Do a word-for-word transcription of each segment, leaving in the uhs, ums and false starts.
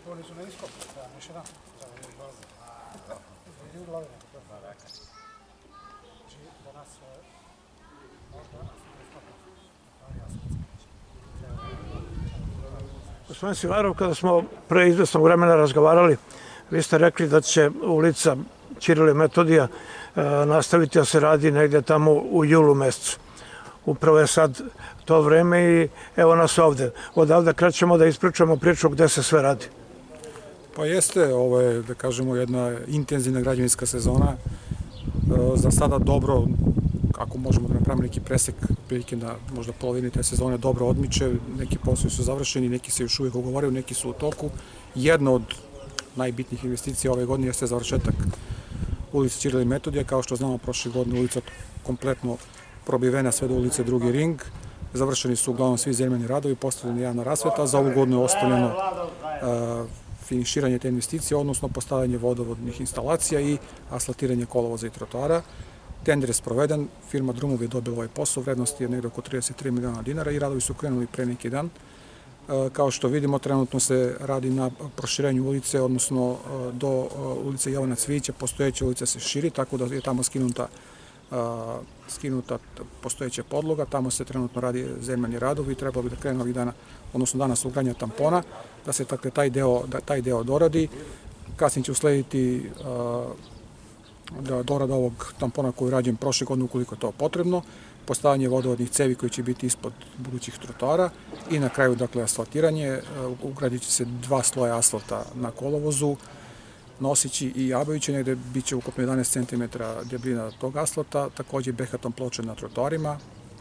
Oni su na iskopu, da, još jedan. Vidi u glavi neko. Znači, danas možda Gospodin Silarov, kada smo pre izvesnog vremena razgovarali, vi ste rekli da će ulica Ćirila i Metodija nastaviti da se radi negdje tamo u julu mesecu. Upravo je sad to vreme i evo nas ovde. Odavde krećemo da ispričamo priču gde se sve radi. Pa jeste, ovo je, da kažemo, jedna intenzivna građevinska sezona. Za sada dobro, ako možemo da napravimo neki presek, prilike da možda polovini te sezone dobro odmiče, neki poslovi su završeni, neki se još uvijek ugovaraju, neki su u toku. Jedna od najbitnijih investicija ove godine jeste završetak ulice Ćirila i Metodija. Kao što znamo, prošle godine ulica kompletno probivena sve do ulice Drugi ring. Završeni su uglavnom svi zemljani radovi, postavljena javna rasveta. Za ovu godinu je ostavljeno finiširanje te investicije, odnosno postavljanje vodovodnih instalacija i asfaltiranje kolovoza i trotoara. Tender je sproveden, firma Drumov je dobila ovaj posao, vrednost je negdje oko trideset tri miliona dinara i radovi su krenuli pre neki dan. Kao što vidimo, trenutno se radi na proširenju ulice, odnosno do ulice Jovana Cvijića, postojeća ulica se širi, tako da je tamo skinuta skinuta postojeća podloga, tamo se trenutno radi zemljani radovi i trebalo bi da krenu ovih dana, odnosno danas ugradnja tampona, da se taj deo, taj deo doradi. Kasnije će uslediti dorada ovog tampona koji je rađen prošle godine ukoliko je to potrebno, postavljanje vodovodnih cevi koji će biti ispod budućih trotoara i na kraju, dakle, asfaltiranje. Ugradit će se dva sloja asfalta na kolovozu, Nosići i Jabovići, negde bit će ukupno jedanaest centimetara debljina tog asfalta, takođe behaton ploče na trotoarima.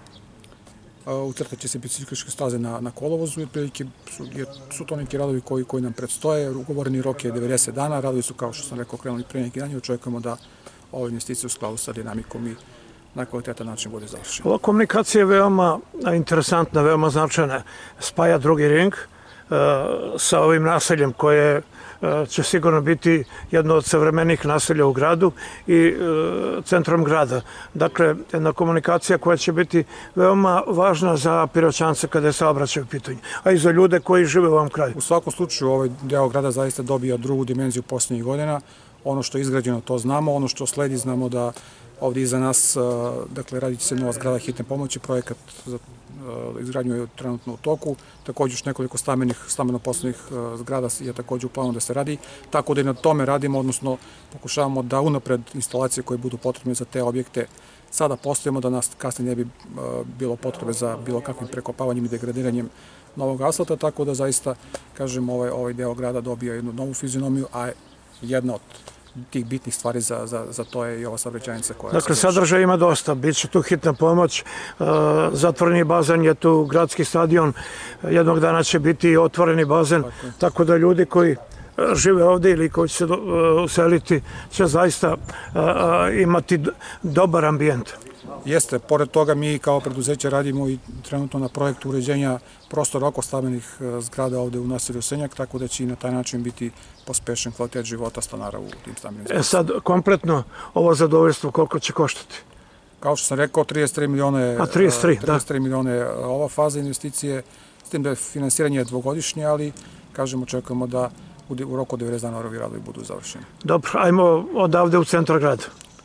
Ucrtat će se biciklističke staze na, na kolovozu, jer prilike su, jer su to neki radovi koji, koji nam predstoje. Ugovoreni rok je devedeset dana, radovi su, kao što sam rekao, krenuli pre neki dan i očekujemo da ove investicije u skladu sa dinamikom i na kvalitetan način bude završena. Ova komunikacija je veoma interesantna, veoma značajna. Spaja Drugi ring sa ovim naseljem koje će sigurno biti jedno od savremenih naselja u gradu i centrom grada. Dakle, jedna komunikacija koja će biti veoma važna za Piroćance kada je saobraćaj u pitanju, a i za ljude koji žive u ovom kraju. U svakom slučaju, ovaj deo grada zaista dobija drugu dimenziju poslednjih godina. Ono što je izgrađeno, to znamo. Ono što sledi, znamo da ovdje iza nas, dakle, radit će se nova zgrada hitne pomoći, projekat za izgradnju je trenutno u toku, također još nekoliko stambeno-poslovnih zgrada je također u planu da se radi, tako da i na tome radimo, odnosno pokušavamo da unapred instalacije koje budu potrebne za te objekte sada postavimo, da nas kasnije ne bi bilo potrebe za bilo kakvim prekopavanjem i degradiranjem novog asfalta, tako da zaista, kažem, ovaj, ovaj deo grada dobija jednu novu fizionomiju, a jedna od tih bitnih stvari za, za, za to je i ova saobraćajnica koja... Dakle, sadržaja ima dosta, bit će tu hitna pomoć, zatvoreni bazen je tu, gradski stadion, jednog dana će biti i otvoreni bazen, tako, tako da ljudi koji žive ovdje ili koji će se useliti će zaista imati dobar ambijent. Jeste, pored toga mi kao preduzeće radimo i trenutno na projektu uređenja prostora oko stambenih zgrada ovde u naselju Senjak, tako da će i na taj način biti pospešen kvalitet života stanara u tim stambenim zgradama. E sad, kompletno ovo zadovoljstvo koliko će koštati? Kao što sam rekao, trideset tri milione, A, trideset tri, trideset tri milione ova faza investicije, s tim da je finansiranje dvogodišnje, ali, kažemo, očekujemo da u roku devedeset dana ovi radovi budu završeni. Dobro, ajmo odavde u centar grada.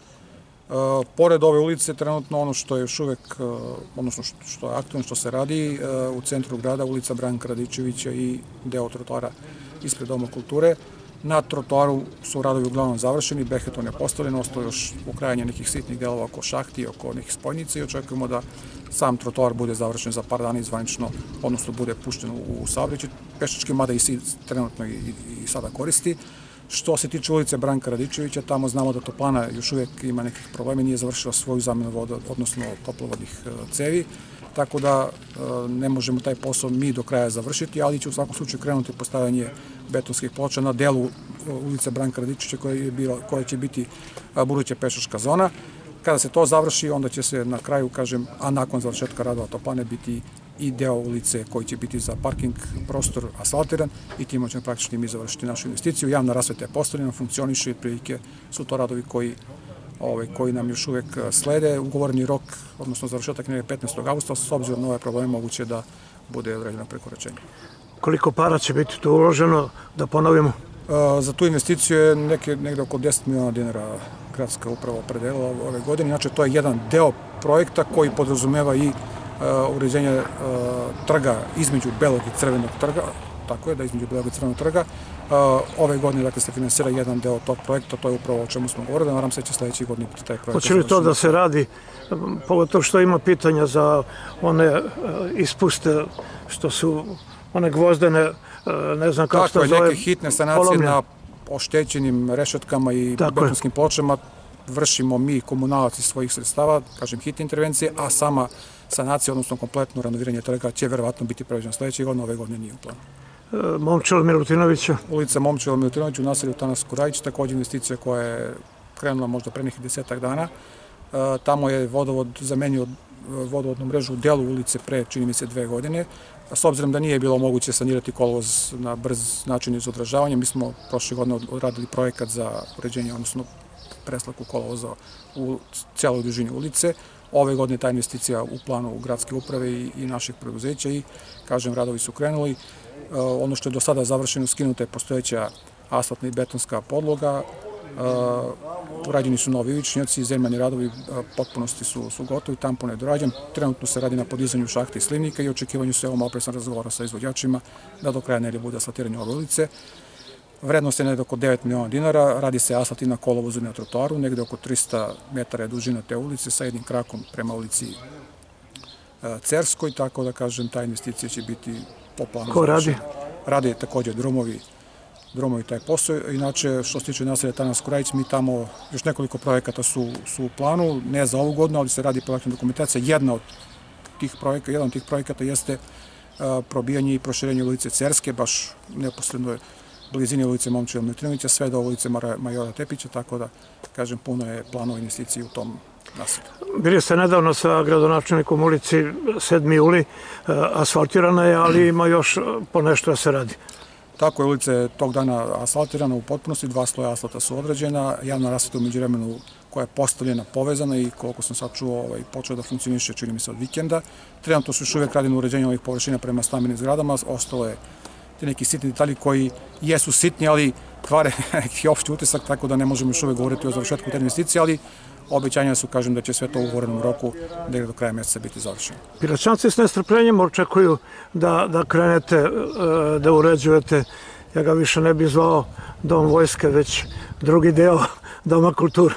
Pored ove ulice, trenutno ono što je još uvek, odnosno što je aktualno, što se radi u centru grada, ulica Branka Radičevića i deo trotoara ispred Doma kulture. Na trotoaru su radovi uglavnom završeni, behaton je postavljen, ostalo još ukrajanje nekih sitnih delova oko šahti, oko nekih spojnica i očekujemo da sam trotoar bude završen za par dana i zvanično, odnosno bude pušten u saobraćaj pešački, mada i trenutno i sada koristi. Što se tiče ulice Branka Radičevića, tamo znamo da toplana još uvijek ima nekih problema, nije završila svoju zamenu voda, odnosno toplovodnih cevi, tako da ne možemo taj posao mi do kraja završiti, ali će u svakom slučaju krenuti postavljanje betonskih ploča na delu ulice Branka Radičevića koja će biti buduća pešačka zona. Kada se to završi, onda će se na kraju, kažem, a nakon završetka radova toplane biti i deo ulice koji će biti za parking prostor asfaltiran i time ćemo praktično mi završiti našu investiciju. Javna rasveta je postavljena, funkcioniše i otprilike su to radovi koji, ovaj, koji nam još uvek slede. Ugovoreni rok, odnosno završetak je petnaestog avgusta, s obzirom na ove probleme moguće da bude određeno prekoračenje. Koliko para će biti tu uloženo, da ponovimo? Za tu investiciju je negde oko deset miliona dinara gradska uprava opredelila ove godine. Znači, to je jedan deo projekta koji podrazumeva i uređenje trga između Belog i Crvenog trga, tako je da između Belog i Crvenog trga. Ove godine, dakle, se finansira jedan deo tog projekta, to je upravo o čemu smo govorili, nadam se će sledeći godini biti taj projekat. Hoće li to da se radi, pogotovo što ima pitanja za one ispuste, što su one gvozdene, ne znam kako se zove, tako je, neke hitne sanacije na oštećenim rešetkama i betonskim pločama vršimo mi, komunalac iz svojih sredstava, kažem, hitne intervencije, a sama sanacija, odnosno kompletno renoviranje trga će verovatno biti prevođena sledeće godine, ove godine nije u planu. Momčilo Milutinovića. Ulica Momčilo Milutinovića u naselju Tanas Kurajić, također investicija koja je krenula možda pre nekih desetak dana. Tamo je vodovod zamenio vodovodnu mrežu u delu ulice pre, čini mi se, dve godine. S obzirom da nije bilo moguće sanirati kolovoz na brz način iz odražavanja, mi smo prošle godine odradili projekat za uređenje, odnosno preslaku kolovoza u cijeloj dužini ulice. Ove godine ta investicija u planu gradske uprave i naših preduzeća i, kažem, radovi su krenuli. Ono što je do sada završeno, skinuta je postojeća asfaltna i betonska podloga, urađeni su novi ivičnjaci, zemljani radovi potpunosti su gotovi, tampon je dorađen, trenutno se radi na podizanju šahte i slivnika i očekivanju se, ovo malo pre sam razgovara sa izvođačima, da do kraja nedelje bude asfaltiranje ove ulice. Vrednost je negde oko devet miliona dinara, radi se asfalt i na kolovozu i na trotoaru, negde oko trista metara je dužina te ulice sa jednim krakom prema ulici Cerskoj, tako da, kažem, ta investicija će biti po planu. Ko radi? Radi također drumovi, drumovi taj posao. Inače, što se tiče naselja Tanas Kurajić, mi tamo još nekoliko projekata su u planu, ne za ovu godinu, ali se radi projektna dokumentacija. Jedna od tih projekata, jedan od tih projekata jeste probijanje i proširenje ulice Cerske, baš neposredno blizini ulice Momčila Milutinovića, sve do ulice Majora Tepića, tako da, kažem, puno je planova investicije u tom naselju. Bili ste nedavno sa gradonačelnikom ulici sedmi juli, asfaltirana je, ali ima još po nešto da se radi. Tako je, ulica je tog dana asfaltirana u potpunosti, dva sloja asfalta su određena, javna rasveta u međuvremenu koja je postavljena, povezana i koliko sam sad čuo počeo da funkcioniše, čini mi se, od vikenda. Trenutno su još uvijek radi na uređenju ovih površina prema stambenim zgradama, ostalo je ti neki sitni detalji koji jesu sitni, ali kvare neki opšti utisak, tako da ne možemo još uvijek govoriti o završetku te investicije, ali obećanja su, kažem, da će sve to u ugovorenom roku negdje do kraja mjeseca biti završeno. Piroćanci s nestrpljenjem očekuju da krenete, da uređujete, ja ga više ne bih zvao Dom vojske, već drugi deo Doma kulture.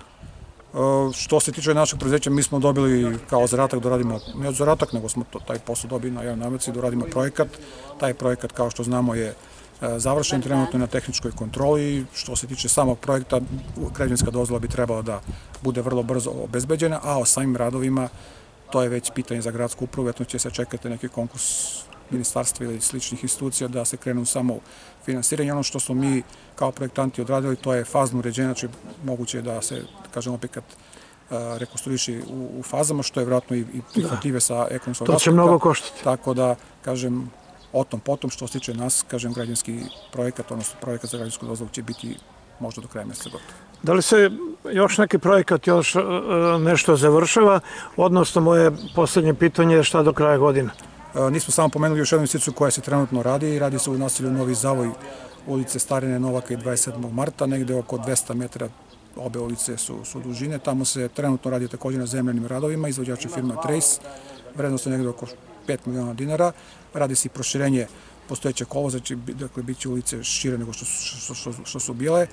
Što se tiče našeg preduzeća, mi smo dobili kao zadatak da radimo, ne zadatak, nego smo taj posao dobili na javnoj nabavci, da radimo projekat. Taj projekat, kao što znamo, je završen trenutno na tehničkoj kontroli. Što se tiče samog projekta, građevinska dozvola bi trebala da bude vrlo brzo obezbeđena, a o samim radovima to je već pitanje za gradsku upravu, vjerojatno će se čekati neki konkurs ministarstva ili sličnih institucija da se krenu samo u finansiranje. Ono što smo mi kao projektanti odradili, to je fazno uređenje, znači moguće je da se, kažem, opet rekonstruiši u fazama, što je vjerojatno i prihvatljive sa ekonomskog aspekta. To će mnogo koštati. Tako da, kažem, o tom potom, što se tiče nas, kažem, građanski projekat, odnosno projekat za građansku dozvolu će biti možda do kraja mjeseca gotov. Da li se još neki projekat, još nešto završava, odnosno moje posljednje pitanje je šta do kraja godine? Nismo samo pomenuli još jednu investiciju koja se trenutno radi, radi se u naselju Novi Zavoj, ulice Starine Novaka i dvadeset sedmog marta, negde oko dvesta metara obe ulice su dužine. Tamo se trenutno radi također na zemljanim radovima, izvođači firma Trace, vrednost je negde oko pet miliona dinara. Radi se i proširenje postojeće kolovoza, dakle, bit će ulice šire nego što su bile.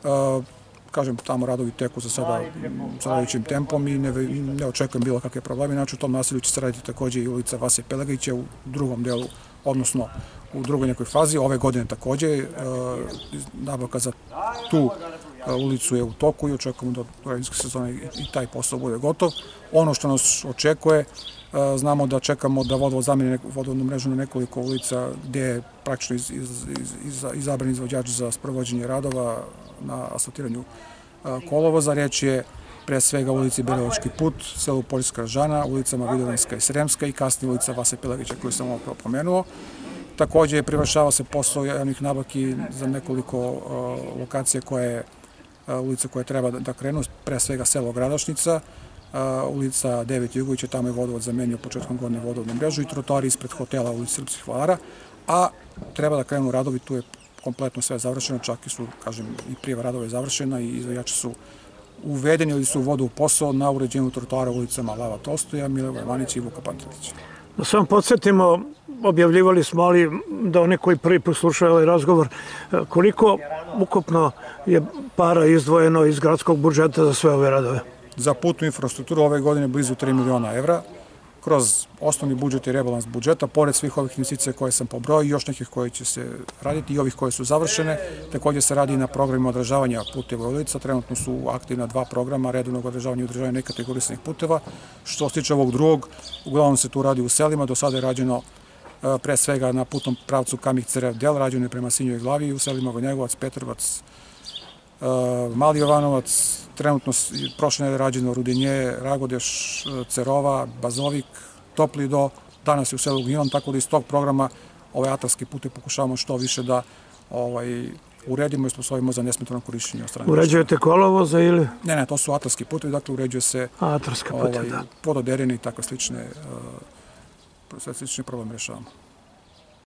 Kažem, tamo radovi teku za sada zadajućim tempom i ne očekujem bilo kakve probleme. Znači, u tom naselju će se raditi također i ulica Vase Pelegića u drugom delu, odnosno u drugoj nekoj fazi. Ove godine također nabavka za tu ulicu je u toku i očekujemo da do građevinske sezone i taj posao bude gotov. Ono što nas očekuje, znamo da čekamo da vodovod zameni vodovodnu mrežu na nekoliko ulica gdje je praktično izabran izvođač za sprovođenje radova na asfaltiranju kolovoza. Riječ je pre svega ulici Belevački put, selu Poljska Žana, ulicama Vidovanska i Sremska i kasnije ulica Vase Pelegića koju sam ovo pomenuo. Također privršava se posao javnih nabavki za nekoliko lokacije koje ulica koje treba da krenu, pre svega selo Gradašnica, ulica Devet Jugovića, tamo je vodovod zamenio početkom godine vodovnu mrežu i trotoari ispred hotela ulici Srpskih vladara, a treba da krenu radovi, tu je kompletno sve završeno, čak i su, kažem, i prijava radova je završena i izvođači su uvedeni ili su u vodu u posao na uređenju trotoara u ulicama Lava Tolstoja, Mileva Ivanića i Vuka Pantelića. Da samo podsjetimo, objavljivali smo, ali da oni koji prvi put slušaju ovaj razgovor, koliko ukupno je para izdvojeno iz gradskog budžeta za sve ove radove? Za putnu infrastrukturu ove godine blizu tri miliona evra, kroz osnovni budžet i rebalans budžeta, pored svih ovih investicija koje sam pobrojao i još nekih koje će se raditi i ovih koje su završene. Također se radi i na programima održavanja puteva i ulica. Trenutno su aktivna dva programa redovnog održavanja i održavanja nekategorisanih puteva. Što se tiče ovog drugog, uglavnom se tu radi u selima. Do sada je rađeno pre svega na putnom pravcu Kamik-Cerev-Del, rađeno je prema Sinjoj Glavi i u selima Gonjegovac, Petrovac, Mali Jovanovac, trenutno prošle nedelje rađeno Rudinje, Ragodeš, Cerova, Bazovik, Toplido, danas je u selu Gnjilom, tako da iz tog programa ovaj atarski put pokušavamo što više da uredimo i sposobimo za nesmetano korišćenje od strane. Uređujete kolovoza ili? Ne, ne, to su atarski putevi, dakle uređuje se atarski putevi, da. Pododerine i tako slične, slični problem rješavamo.